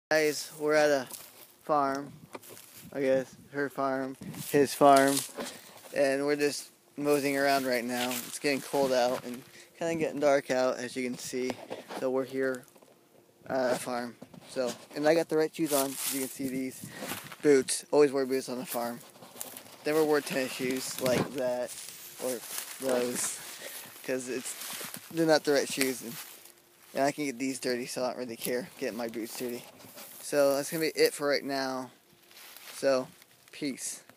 Guys, we're at a farm, I guess, her farm, his farm, and we're just moseying around right now. It's getting cold out and kind of getting dark out, as you can see, so we're here at a farm. So, and I got the right shoes on, as you can see these boots. Always wear boots on the farm. Never wore tennis shoes like that, or those, because they're not the right shoes, and I can get these dirty, so I don't really care getting my boots dirty. So that's going to be it for right now. So, peace.